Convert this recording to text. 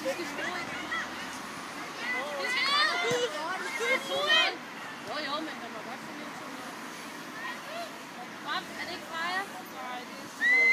skal score ikke? Jo, men man må godt få lidt 2-0. Er det ikke Freja? Nej, det er